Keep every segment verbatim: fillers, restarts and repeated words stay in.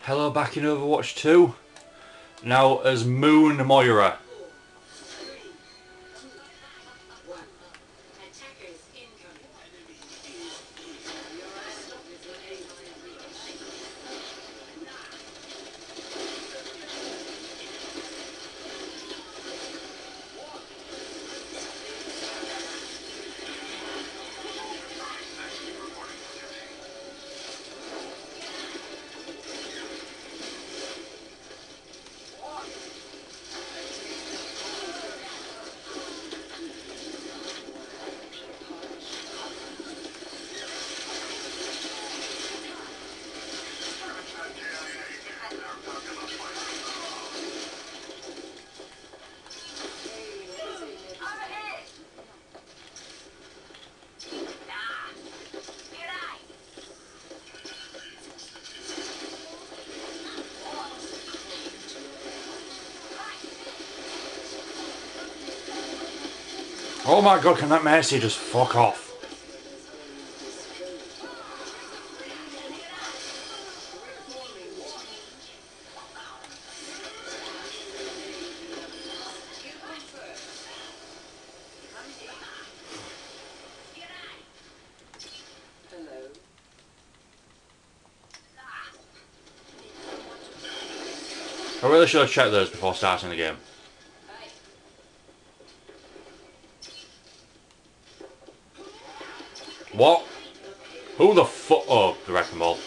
Hello, back in Overwatch two. Now as Moon Moira. Oh my god, can that Mercy just fuck off? I really should have checked those before starting the game. What? Who the fuck? Oh, the wrecking ball.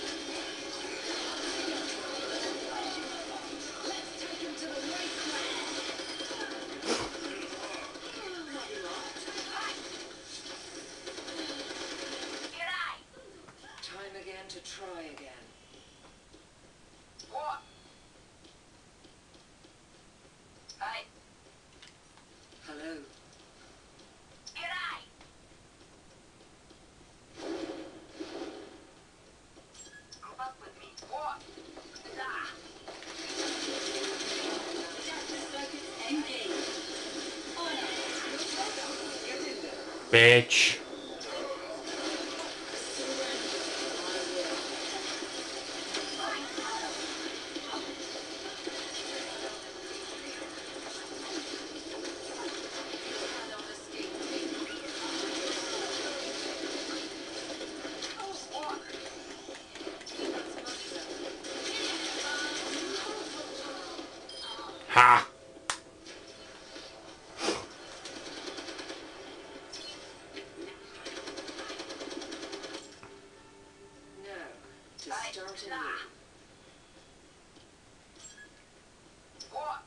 Time again to try again. What? Hey. Hello. G'day. Group up with me. What? Ah. Engage. Bitch. Ha! Now, to start anew. What?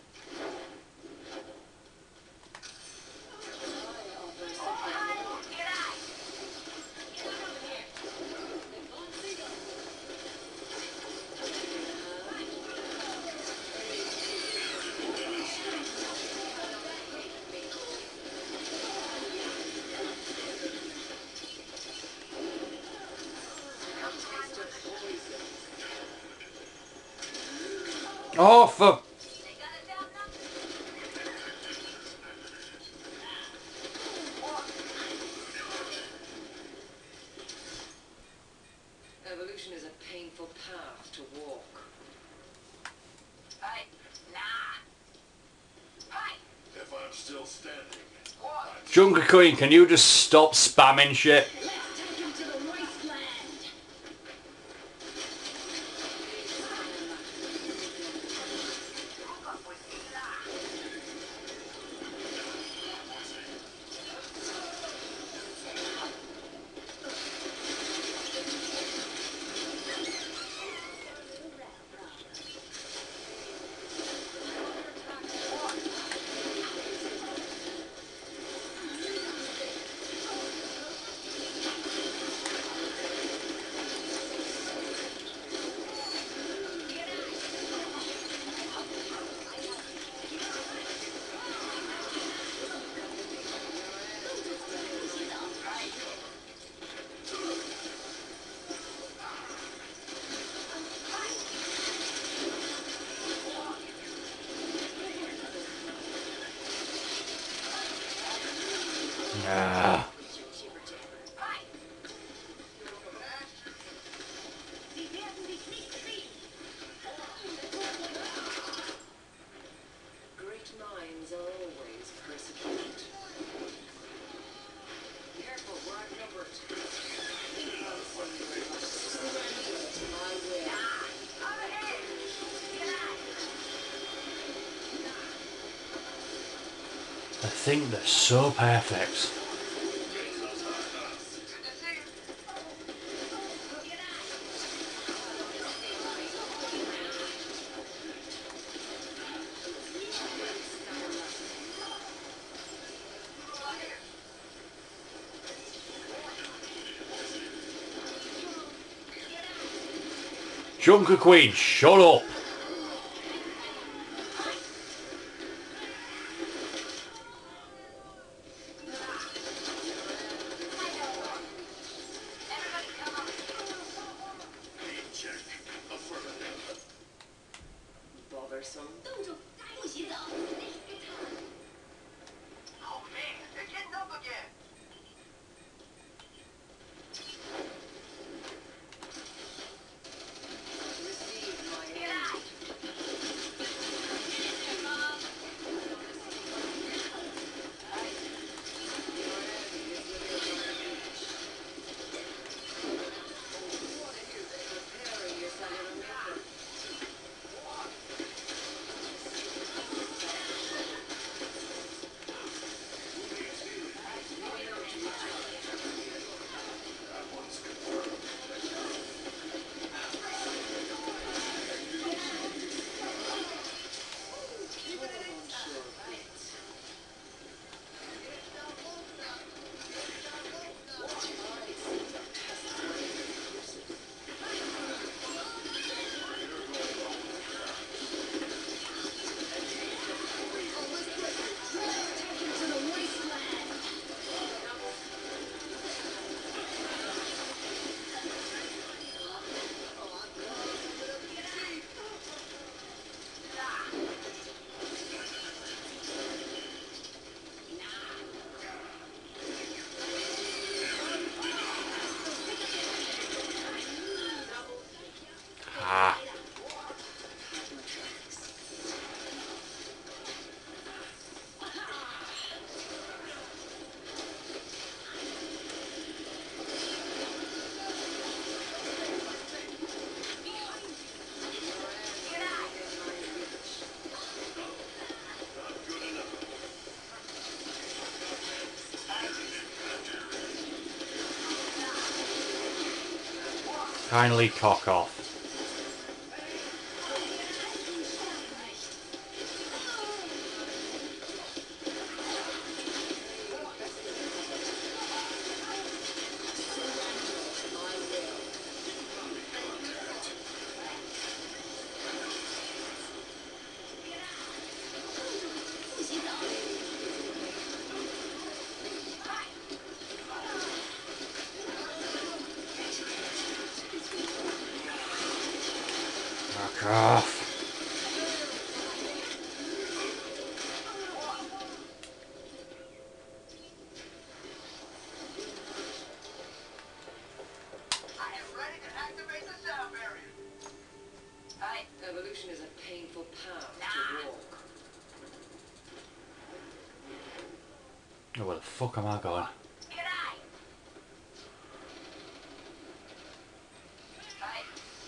Oh, for... Evolution is a painful path to walk. Hey, nah. Hey. If I'm still standing. What? Junker Queen, can you just stop spamming shit? Let's take him to the wasteland. Ah. I think they're so perfect. Junker Queen, shut up! Bothersome. 冻住，大步洗澡。 Oh man, they're getting up again. Receive my aid. Preparing your cellular makeup. Ah. Kindly cock off. Fuck off. I am ready to activate the sound barrier. Hey, Evolution is a painful path to walk. Oh, where the fuck am I going? g'day. Hey.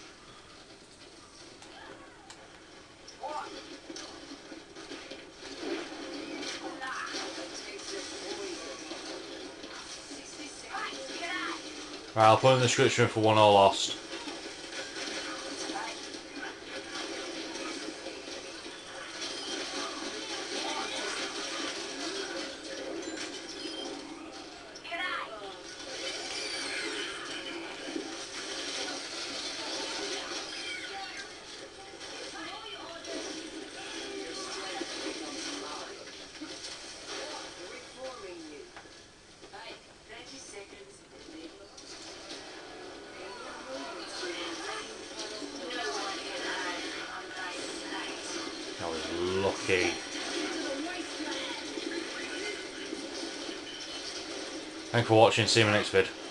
What? Right, I'll put in the description for one or lost. Reforming you. Hey, thirty seconds. I was lucky. Thanks for watching, see you in the next vid.